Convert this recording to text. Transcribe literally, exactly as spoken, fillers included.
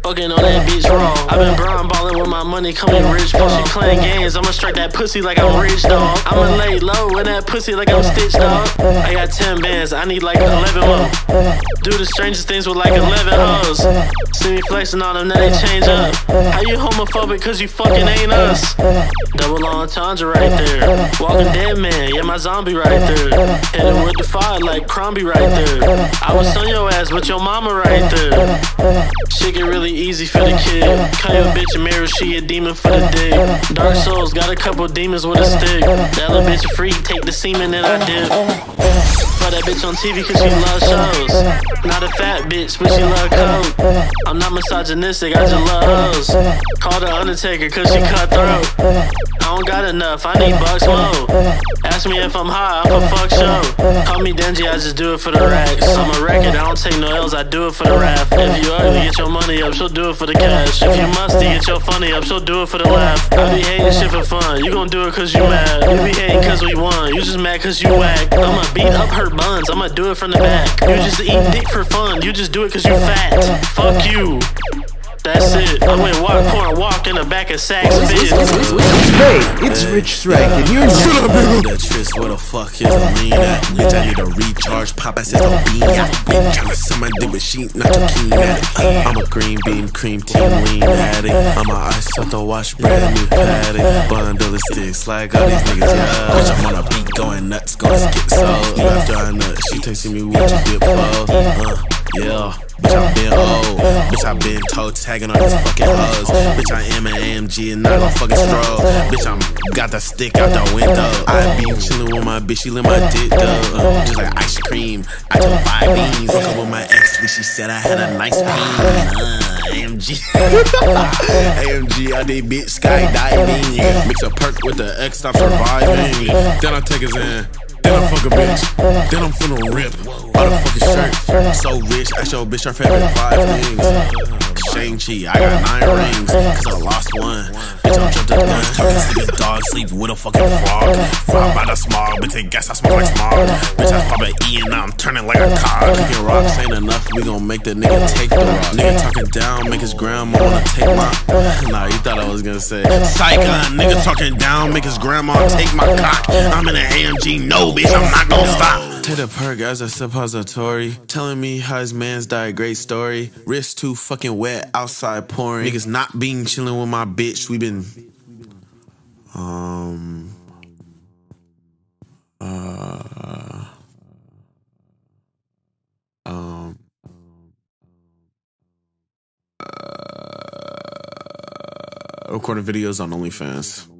Fucking on that bitch raw. I been brown ballin' with my money coming rich. Cause she playing games, I'ma strike that pussy like I'm rich, dog. I'ma lay low in that pussy like I'm stitched, dog. I got ten bands, I need like eleven more. Do the strangest things with like eleven hoes. See me flexing on them, now they change up. How you homophobic cause you fucking ain't us? Double entendre right there. Walking dead man, yeah, my zombie right there. Hitting with the fire like Crombie right there. I was on your ass with your mama right there. Shit get really easy for the kid. Call your bitch a mirror, she a demon for the dick. Dark Souls got a couple demons with a stick. That little bitch a freak, take the semen and I dip. Put that bitch on T V cause she love shows. Not a fat bitch, but she love coke. I'm not misogynistic, I just love hoes. Call the Undertaker cause she cutthroat. I don't got enough, I need bucks more. Ask me if I'm high, I'm a fuck show. Call me dingy, I just do it for the racks. I'm a record, I don't take no L's, I do it for the rap. If you ugly, get your money up, she'll do it for the cash. If you musty, get your funny up, she'll do it for the laugh. I be hating shit for fun, you gon' do it cause you mad. You be hating cause we won, you just mad cause you whack. I'ma beat up her buns, I'ma do it from the back. You just eat dick for fun, you just do it cause you fat. Fuck you. That's it. I went walk porn walk in the back of Saks Fifth. Hey, it's Rich Strike, and you're Shut up, nigga. That Tris, where the fuck is a lean at? Bitch, I need a recharge. Pop, I said don't be at. Bitch, tryna sell my dick, but she not too keen at it. I'm a green bean, cream team, lean at it. I'm a ice out the wash, brand new patty. Bundle of sticks, like all these niggas, yeah. Bitch, I'm on a beat, going nuts, going skip so. After I nut, she texting me what you dip for. Uh, yeah. Bitch, I been old. Bitch, I been toe tagging on these fucking hoes. Bitch, I am an A M G and not gon' fucking stroll. Bitch, I'm got the stick out the window. I be chillin' with my bitch, she let my dick go. Uh, just like ice cream. I took five beans. Fuck up with my ex, bitch, she said I had a nice bean. Uh, A M G. A M G, I did bitch skydiving. Mix a perk with the X, stop surviving. Then I take his in. Then I fuck a bitch, then I'm finna rip all the fucking shirt. So rich, ask your bitch her favorite five things. Shang-Chi, I got nine rings, cause I lost one. Bitch, I'm jumped up the gun, talking sleeping dog, sleep with a fucking frog. Fried by the smog, bitch, they guess I smoke like smog. Bitch, I pop an E and now I'm turning like a cog. Kicking rocks ain't enough, we gon' make the nigga take the rock. Nigga talking down, make his grandma wanna take my... Nah, you thought I was gonna say Psychon, nigga talking down, make his grandma take my cock. I'm in an A M G, no bitch, I'm not gon' stop. Take the perk as a suppository, telling me how his man's died, great story. Wrist too fucking wet, outside pouring. Niggas not being chillin' with my bitch, we been Um Uh Um uh, Recording videos on OnlyFans.